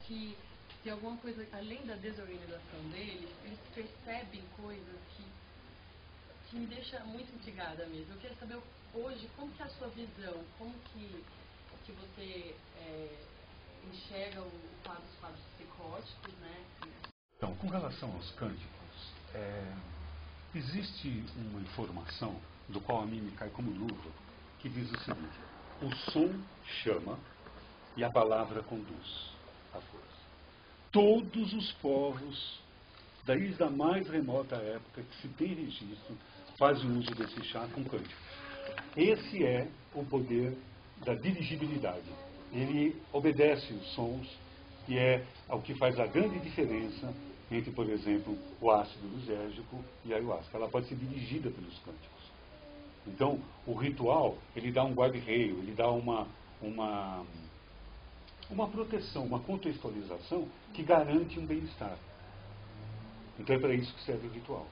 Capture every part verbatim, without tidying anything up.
que tem alguma coisa, além da desorganização deles, eles percebem coisas que, que me deixa muito intrigada mesmo. Eu quero saber hoje como que é a sua visão, como que, que você é, enxerga o quadro, os quadros psicóticos, né? Então, com relação aos cânticos, é, existe uma informação do qual a mim me cai como luva, que diz o seguinte: o som chama e a palavra conduz a força. Todos os povos, desde a mais remota época que se tem registro, fazem uso desse chá com cânticos. Esse é o poder da dirigibilidade. Ele obedece os sons, que é o que faz a grande diferença entre, por exemplo, o ácido lisérgico e a ayahuasca. Ela pode ser dirigida pelos cânticos. Então, o ritual, ele dá um guarda-reio, ele dá uma, uma, uma proteção, uma contextualização que garante um bem-estar. Então é para isso que serve o ritual.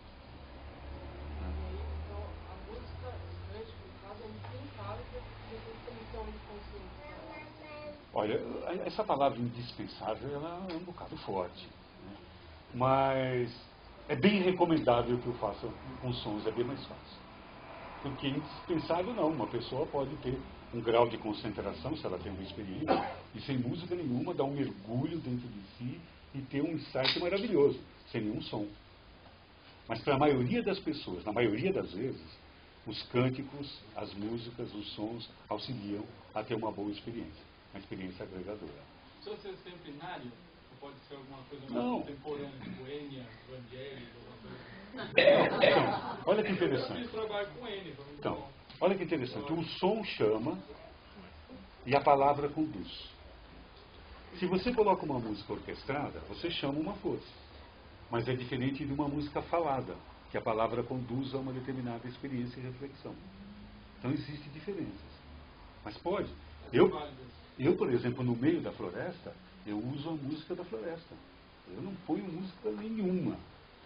Então, a música, os cânticos, no caso, é indispensável para que vocês também são inconscientes. Olha, essa palavra indispensável, ela é um bocado forte, né? Mas é bem recomendável que eu faça com sons, é bem mais fácil. Porque indispensável não, uma pessoa pode ter um grau de concentração, se ela tem uma experiência, e sem música nenhuma, dar um mergulho dentro de si e ter um insight maravilhoso, sem nenhum som. Mas para a maioria das pessoas, na maioria das vezes, os cânticos, as músicas, os sons auxiliam a ter uma boa experiência, uma experiência agregadora. Precisa ser sempre binário? Ou pode ser alguma coisa mais Não. contemporânea, tipo Enya, Vangelis, alguma coisa assim? Então, olha que interessante. Eles trabalham com N, vamos Então, olha que interessante. O som chama e a palavra conduz. Se você coloca uma música orquestrada, você chama uma força. Mas é diferente de uma música falada, que a palavra conduz a uma determinada experiência e reflexão. Então, existem diferenças. Mas pode. Eu, eu, por exemplo, no meio da floresta, eu uso a música da floresta. Eu não ponho música nenhuma.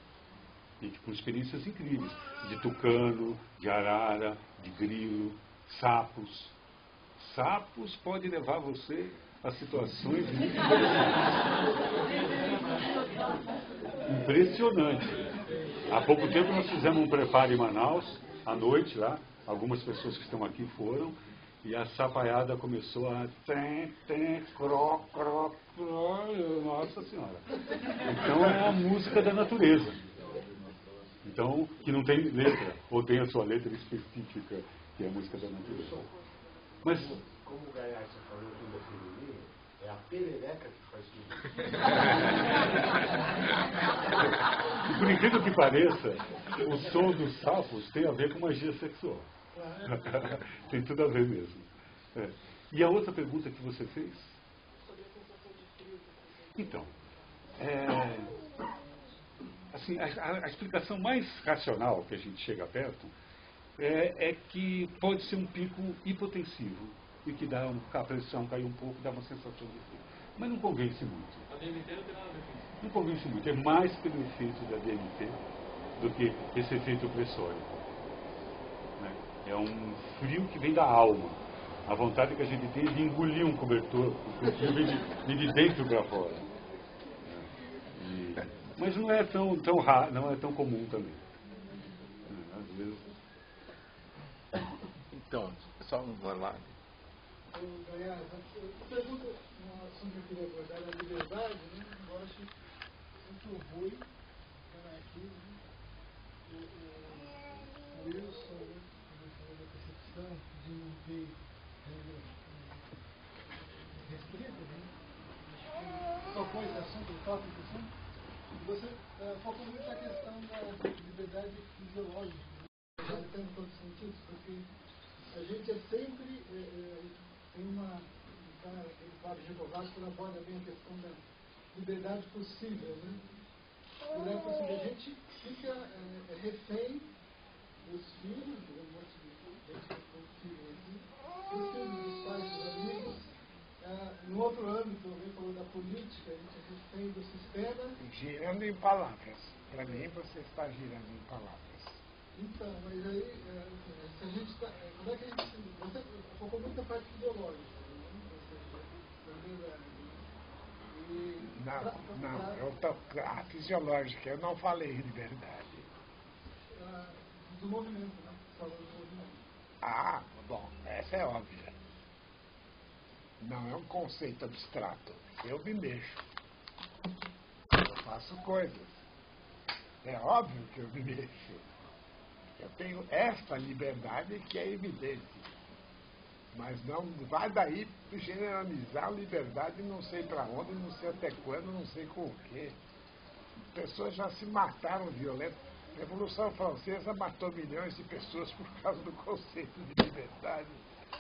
E com experiências incríveis, de tucano, de arara, de grilo, sapos. Sapos pode levar você a situações muito impressionantes. Há pouco tempo nós fizemos um preparo em Manaus, à noite lá, algumas pessoas que estão aqui foram, e a sapaiada começou a... Tem, tem, cro, cro, cro, nossa Senhora. Então é a música da natureza. Então, que não tem letra, ou tem a sua letra específica, que é a música da natureza. Mas, como o Gaiacha falou tudo é feminino, é a perereca que faz tudo. E por incrível que pareça, o som dos sapos tem a ver com magia sexual. Tem tudo a ver mesmo. É. E a outra pergunta que você fez? Sobre a sensação de frio. Então, é, assim, a, a explicação mais racional que a gente chega perto é, é que pode ser um pico hipotensivo e que dá um, a pressão cai um pouco, dá uma sensação de frio. Mas não convence muito. A D M T não tem nada a ver com isso. Não convence muito. É mais pelo efeito da D M T do que esse efeito pressórico. Né? É um frio que vem da alma. A vontade que a gente tem é de engolir um cobertor, porque o frio vem de, vem de dentro para fora. E, mas não é tão, tão raro, não é tão comum também. Às vezes. Então, só um vai lá. Gaiás, a pergunta, um assunto que eu queria abordar é a liberdade, né? Eu acho muito ruim aqui, né? O, o, o Wilson, né? Ele falou da percepção de não ter restrita, né? Acho que tocou esse assunto, ele toca esse assunto, e você uh, focou muito na questão da liberdade fisiológica, né? Já tem em todos os sentidos, porque a gente é sempre... É, é, tem uma, então, aquele quadro de Jeová que aborda bem a questão da liberdade possível, né? Liberdade possível. A gente fica é, é, refém dos filhos, do monte de gente que tem filhos aqui, dos filhos dos pais, dos amigos. É, no outro âmbito, alguém falou da política, a gente é refém do sistema. Girando em palavras. Para mim, você está girando em palavras. Então, mas aí, é, se a gente tá, como é que a gente, você focou muito na parte ideológica, né? Ou seja, da verdade, né? E Não, não, eu tô, a fisiológica, eu não falei em liberdade. Ah, do movimento, né? Falou do movimento. Ah, bom, essa é óbvia. Não é um conceito abstrato. Eu me mexo. Eu faço coisas. É óbvio que eu me mexo. Eu tenho esta liberdade que é evidente. Mas não vai daí generalizar a liberdade não sei para onde, não sei até quando, não sei com o quê. Pessoas já se mataram violento. A Revolução Francesa matou milhões de pessoas por causa do conceito de liberdade.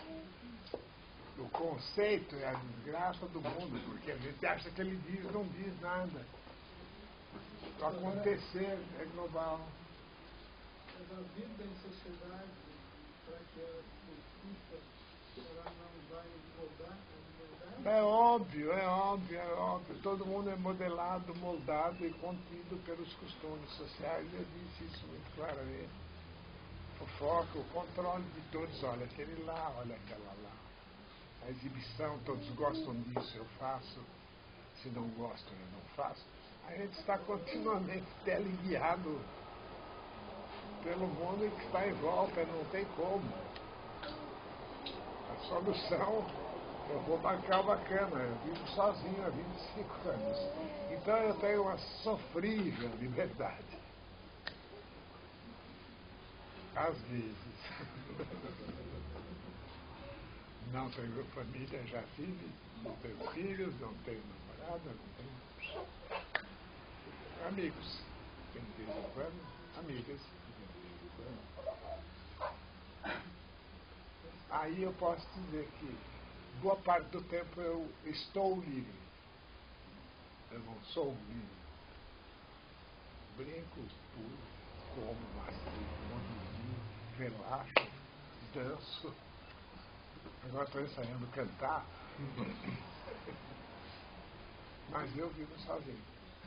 O conceito é a desgraça do mundo, porque a gente acha que ele diz, não diz nada. O acontecer é global. Mas a vida em sociedade, para que ela exista, ela não vai moldar a liberdade? É óbvio, é óbvio, é óbvio. Todo mundo é modelado, moldado e contido pelos costumes sociais. Eu disse isso muito claramente. O foco, o controle de todos. Olha aquele lá, olha aquela lá. A exibição, todos gostam disso, eu faço. Se não gostam, eu não faço. A gente está continuamente teleguiado pelo mundo que está em volta, não tem como. A solução, eu vou bancar uma cama, eu vivo sozinho há vinte e cinco anos. Então eu tenho uma sofrível liberdade. Às vezes. Não tenho família, já tive, não tenho filhos, não tenho namorada, não tenho amigos. Tem de vez em quando, amigas, de vez em quando. Aí eu posso dizer que boa parte do tempo eu estou livre. Eu não sou livre. Brinco, pulo, como, mastigo, relaxo, danço. Agora estou ensaiando cantar. Mas eu vivo sozinho.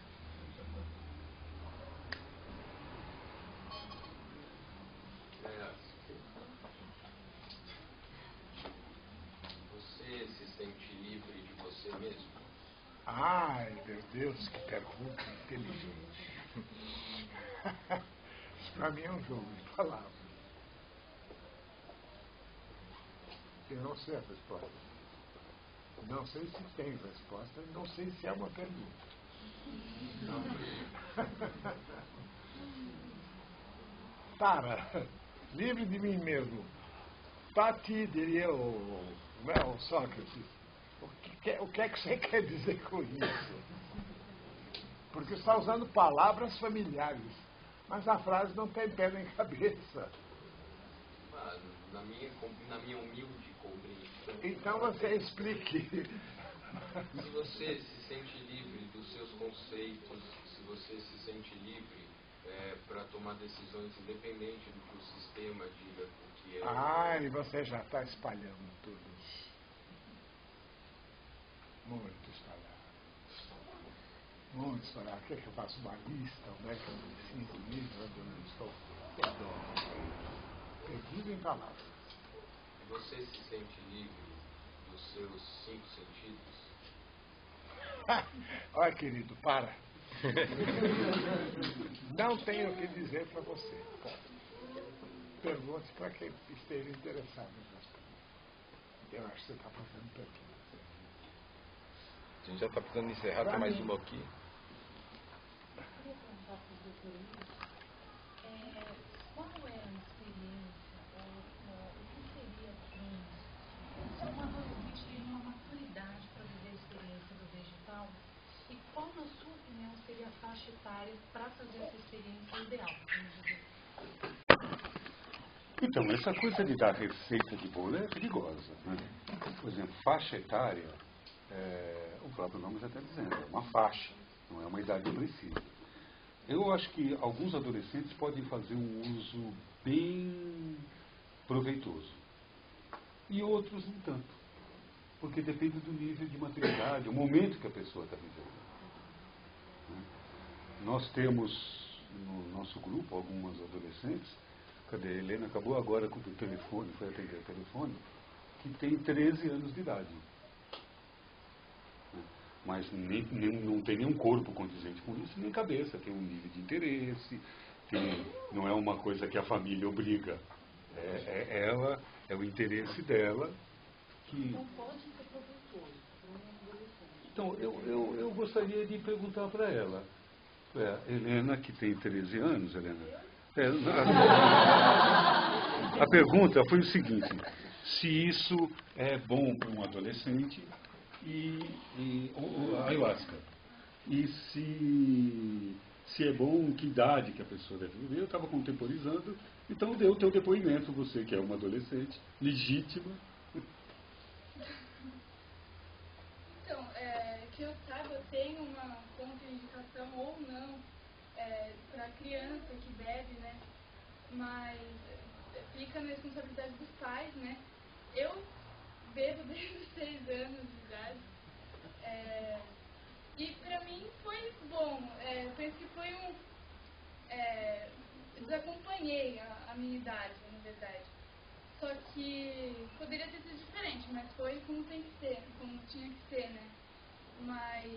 Você se sente livre de você mesmo? Ai, meu Deus, que pergunta inteligente. Isso para mim é um jogo de palavras. Eu não sei a resposta. Não sei se tem resposta, não sei se é uma pergunta. Para, livre de mim mesmo. Para ti, diria o, não é, o Sócrates. O que, o que é que você quer dizer com isso? Porque está usando palavras familiares, mas a frase não tem pé nem cabeça. Ah, na, minha, na minha humilde compreensão. Então você explique. Se você se sente livre dos seus conceitos, se você se sente livre é, para tomar decisões independente do que o sistema diga o que é. Ai, você já está espalhando tudo. Muito espalhado. Muito espalhado. O que é que eu faço? Uma lista? Onde é que eu me sinto livre? Onde eu não estou? Perdido em palavras. Você se sente livre dos seus cinco sentidos? Olha, querido, para. Não tenho o que dizer para você. Pergunte para quem esteja interessado em responder. Eu acho que você está fazendo perguntas. A gente já está precisando encerrar, Pra tem mais mim. uma aqui. Eu queria perguntar para o doutor Luiz, é, qual é a experiência, ou, ou o que seria assim, o ser humano realmente tem uma maturidade para viver a experiência do vegetal? E qual, na sua opinião, seria a faixa etária para fazer essa experiência ideal? Vamos dizer? Então, essa coisa de dar receita de bolo é perigosa, né? Por exemplo, faixa etária, é, o próprio nome já está dizendo, é uma faixa, não é uma idade precisa. Eu acho que alguns adolescentes podem fazer um uso bem proveitoso e outros nem tanto, porque depende do nível de maturidade, o momento que a pessoa está vivendo. Né? Nós temos no nosso grupo algumas adolescentes. Cadê? A Helena acabou agora com o telefone, foi atender o telefone, que tem treze anos de idade. mas nem, nem, não tem nenhum corpo condizente com isso, nem cabeça, tem um nível de interesse, tem, não é uma coisa que a família obriga. É, é ela, é o interesse dela que... Não pode ser proveitoso para um adolescente. Então, eu, eu, eu gostaria de perguntar para ela, é, Helena, que tem treze anos, Helena, é, a, a pergunta foi o seguinte, se isso é bom para um adolescente e, e o, a ayahuasca, e se, se é bom, que idade que a pessoa deve viver. Eu estava contemporizando, então dê o teu depoimento, você que é uma adolescente legítima. Então, é, que eu saiba, tem uma contraindicação ou não é, para criança que bebe, né? Mas fica na responsabilidade dos pais, né? Eu bebo desde os seis anos de idade. É, e para mim foi bom. É, eu penso que foi um... É, desacompanhei a, a minha idade, na verdade. Só que poderia ter sido diferente, mas foi como tem que ser, como tinha que ser, né? Mas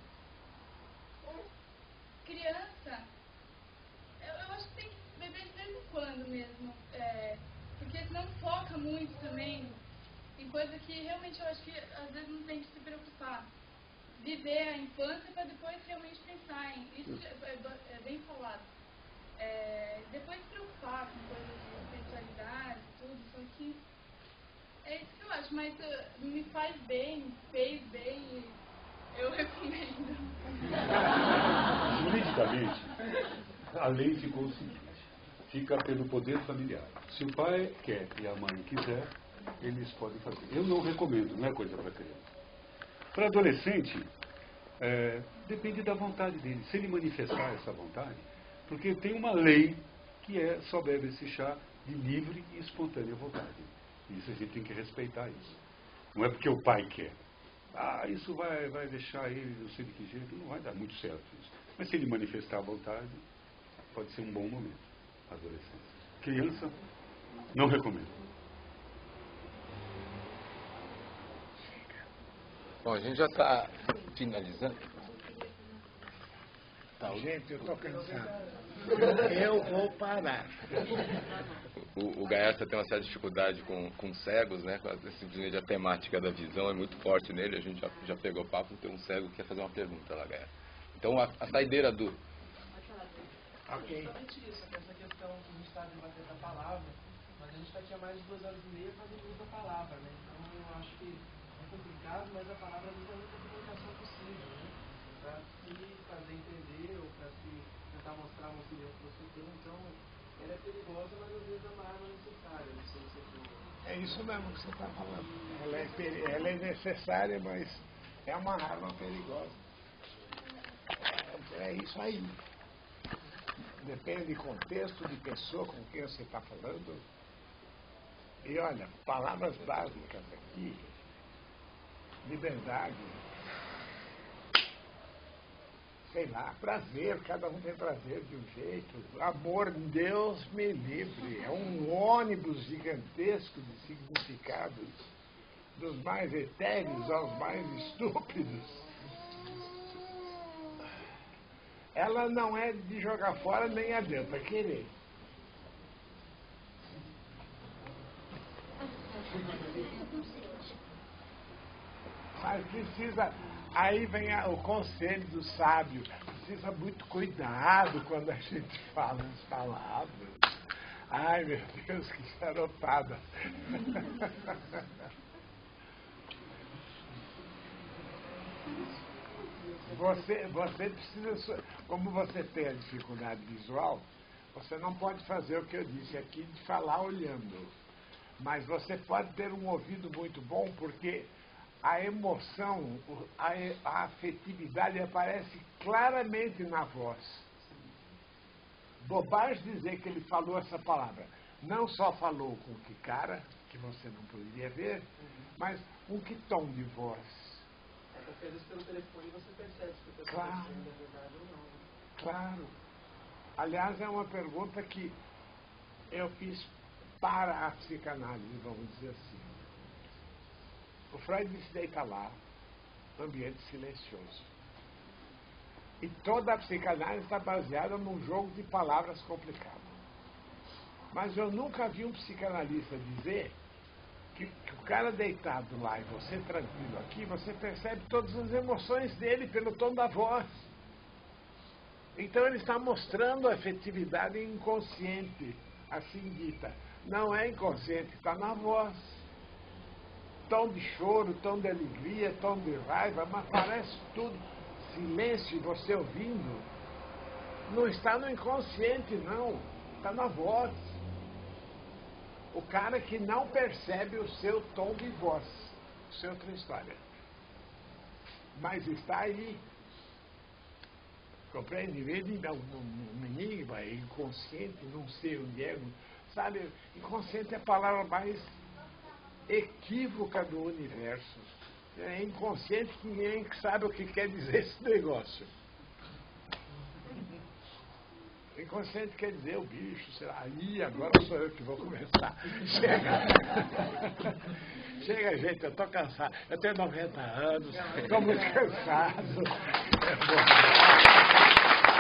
criança, eu, eu acho que tem que beber de vez em quando mesmo, é, porque senão foca muito também em coisa que realmente eu acho que às vezes não tem que se preocupar. Viver a infância para depois realmente pensar em... Isso é, é, é bem falado. É, depois se preocupar com coisas de espiritualidade e tudo, só que é isso que eu acho, mas uh, me faz bem, fez bem e eu recomendo. Juridicamente, a lei ficou o seguinte, fica pelo poder familiar. Se o pai quer e a mãe quiser, eles podem fazer. Eu não recomendo, não é coisa para criança. Para adolescente, é, depende da vontade dele. Se ele manifestar essa vontade, porque tem uma lei que é só bebe esse chá de livre e espontânea vontade. Isso a gente tem que respeitar isso. Não é porque o pai quer. Ah, isso vai, vai deixar ele, não sei de que jeito, não vai dar muito certo isso. Mas se ele manifestar a vontade, pode ser um bom momento. Adolescência. Criança, não recomendo. Bom, a gente já está finalizando. Tá, gente, eu estou cansado. Eu vou parar. O, o Gaeta tem uma certa dificuldade com, com cegos, né? Simplesmente a temática da visão é muito forte nele. A gente já, já pegou papo, tem um cego que quer fazer uma pergunta lá, Gaeta. Então, a, a saideira do... Ok. Justamente isso, essa questão que a gente está debatendo da palavra, mas a gente está aqui há mais de duas horas e meia fazendo uso da palavra, né? Então, eu acho que é complicado, mas a palavra é a única comunicação possível, né? Para se fazer entender ou para se tentar mostrar uma opinião que você tem. Então, ela é perigosa, mas às vezes é uma arma necessária. Não sei se é, é isso mesmo que você está falando. Ela é, peri... ela é necessária, mas é uma arma perigosa. É, é isso aí. Depende de contexto, de pessoa com quem você está falando. E olha, palavras básicas aqui. Liberdade. Sei lá, prazer, cada um tem prazer de um jeito. Amor, Deus me livre. É um ônibus gigantesco de significados, dos mais etéreos aos mais estúpidos. Ela não é de jogar fora, nem adianta querer. Mas precisa... Aí vem a, o conselho do sábio. Precisa muito cuidado quando a gente fala as palavras. Ai, meu Deus, que charotada. Você, você precisa... Como você tem a dificuldade visual, você não pode fazer o que eu disse aqui, de falar olhando. Mas você pode ter um ouvido muito bom, porque... a emoção, a, a afetividade aparece claramente na voz. Bobagem dizer que ele falou essa palavra. Não só falou com que cara, que você não poderia ver, mas com que tom de voz. Porque às vezes pelo telefone você percebe se a pessoa claro. está dizendo a verdade ou não. Claro. Aliás, é uma pergunta que eu fiz para a psicanálise, vamos dizer assim. O Freud se deita lá, ambiente silencioso. E toda a psicanálise está baseada num jogo de palavras complicado. Mas eu nunca vi um psicanalista dizer que, que o cara deitado lá e você tranquilo aqui, você percebe todas as emoções dele pelo tom da voz. Então ele está mostrando a efetividade inconsciente, assim dita. Não é inconsciente, está na voz. Tom de choro, tom de alegria, tom de raiva, mas parece tudo. Silêncio, você ouvindo, não está no inconsciente, não. Está na voz. O cara que não percebe o seu tom de voz. Isso é outra história. Mas está aí. Compreende? Em vez de dar um enigma, é inconsciente, não sei onde é. Sabe, inconsciente é a palavra mais equívoca do universo. É inconsciente que ninguém sabe o que quer dizer esse negócio. Inconsciente quer dizer o bicho, sei lá, aí agora sou eu que vou começar. Chega. Chega, gente, eu estou cansado. Eu tenho noventa anos, estou muito cansado. É bom.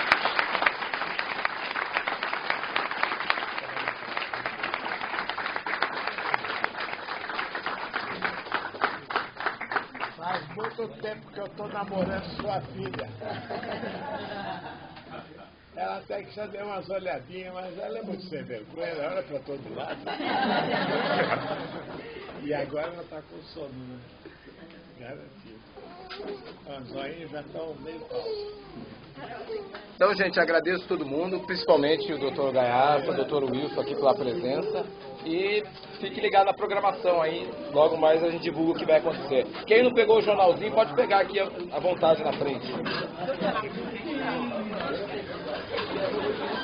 Faz muito tempo que eu estou namorando sua filha. Ela até que já deu umas olhadinhas, mas ela é muito sem vergonha, ela olha para todo lado. E agora ela está com sono, né? Garantido. Os olhinhos já estão meio falsos. Então, gente, agradeço todo mundo, principalmente o doutor Gaiato, o doutor Wilson aqui pela presença. E fique ligado na programação aí, logo mais a gente divulga o que vai acontecer. Quem não pegou o jornalzinho pode pegar aqui à vontade na frente.